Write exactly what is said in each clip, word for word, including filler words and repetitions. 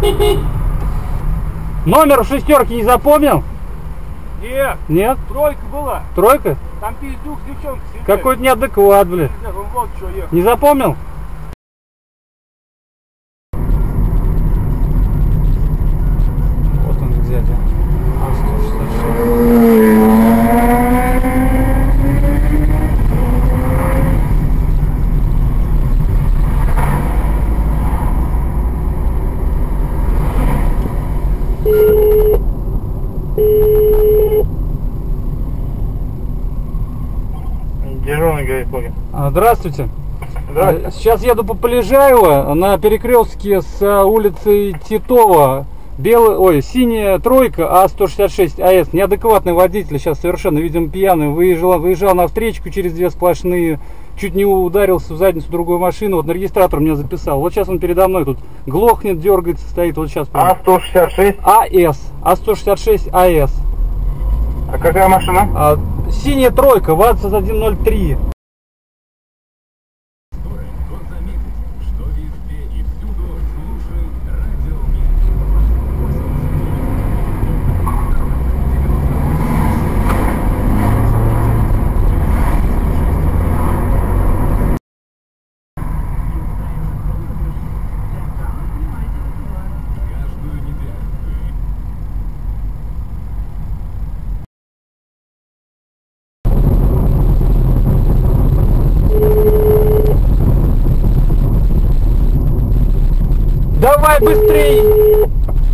Номер шестерки не запомнил? Нет. Нет? Тройка была. Тройка? Там пиздюк с девчонкой сидит. Какой-то неадекват, блядь. Вот что ехал. Не запомнил? Вот он где-то. А сто шестьдесят шесть. Дежурный говорит, Логин. Здравствуйте. Здравствуйте. Сейчас еду по Полежаево на перекрестке с улицей Титова. Белый, ой, синяя тройка А сто шестьдесят шесть АС. Неадекватный водитель, сейчас совершенно, видимо, пьяный. Выезжал, выезжал на встречку через две сплошные. Чуть не ударился в задницу другой машины. Вот на регистратор меня записал. Вот сейчас он передо мной тут глохнет, дергается, стоит. Вот сейчас. А сто шестьдесят шесть? АС. А сто шестьдесят шесть АС. А какая машина? А, синяя тройка, ВАЗ один ноль три. Давай быстрей!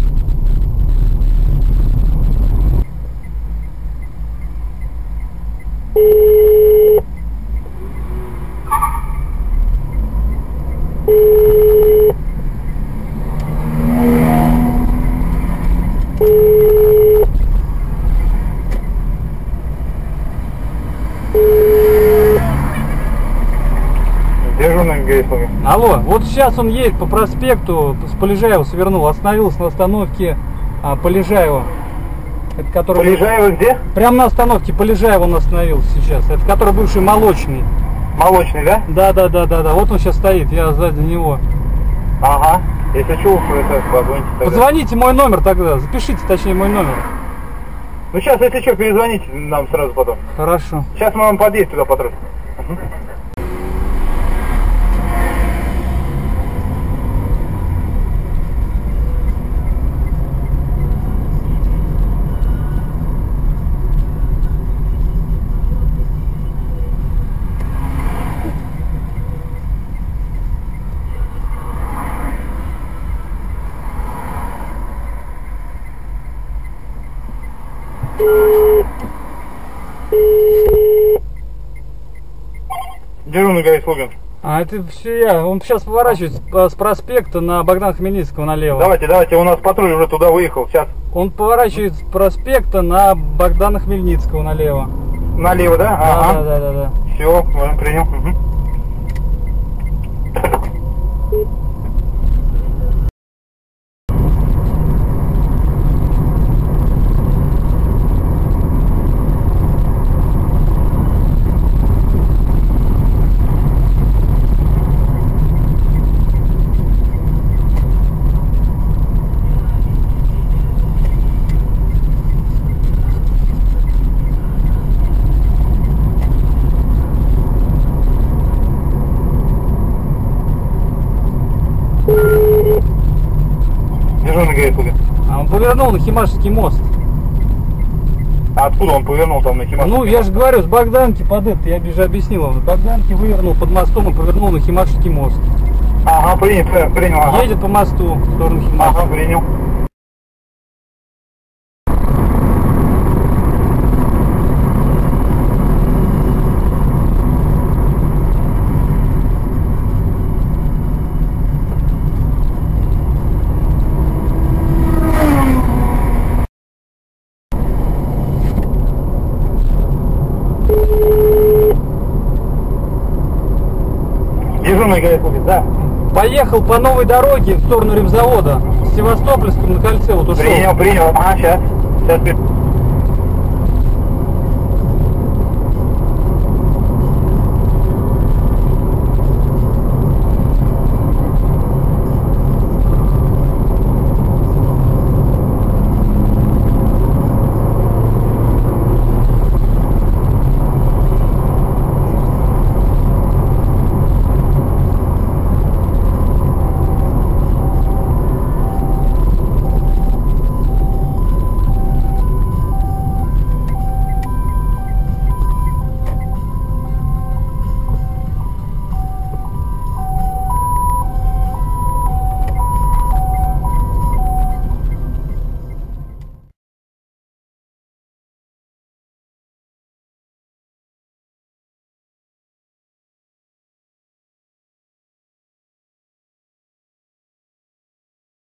Дежурный говорит, Логин. Алло, вот сейчас он едет по проспекту, с Полежаева свернул, остановился на остановке а, Полежаева. Это который... Полежаева где? Прямо на остановке Полежаева он остановился сейчас. Это который бывший молочный. Молочный, да? Да, да, да, да, да. Вот он сейчас стоит, я сзади него. Ага. Если что, это позвоните тогда. Позвоните мой номер тогда, запишите точнее мой номер. Ну сейчас, если что, перезвоните нам сразу потом. Хорошо. Сейчас мы вам подъедем туда патруль. Угу. Дежурный говорит, Логин. А это все я. Он сейчас поворачивает с проспекта на Богдана Хмельницкого налево. Давайте, давайте, у нас патруль уже туда выехал, сейчас. Он поворачивает с проспекта на Богдана Хмельницкого налево. Налево, да? Да, Ага. да, да, да, да. Все, мы принял. Угу. Дежурный говорит, Логин. А он повернул на Химашский мост. А откуда он повернул там на Химашский? Ну, я же говорю, с Богданки под это, я же объяснил вам. С Богданки вывернул под мостом и повернул на Химашский мост. Ага, принял, принял. Ага. Едет по мосту в сторону Химашского. Ага, принял. Дежурный говорит, Логин, да. Поехал по новой дороге в сторону ремзавода. С Севастопольском на кольце вот ушел. Принял, принял. Ага, сейчас. Сейчас.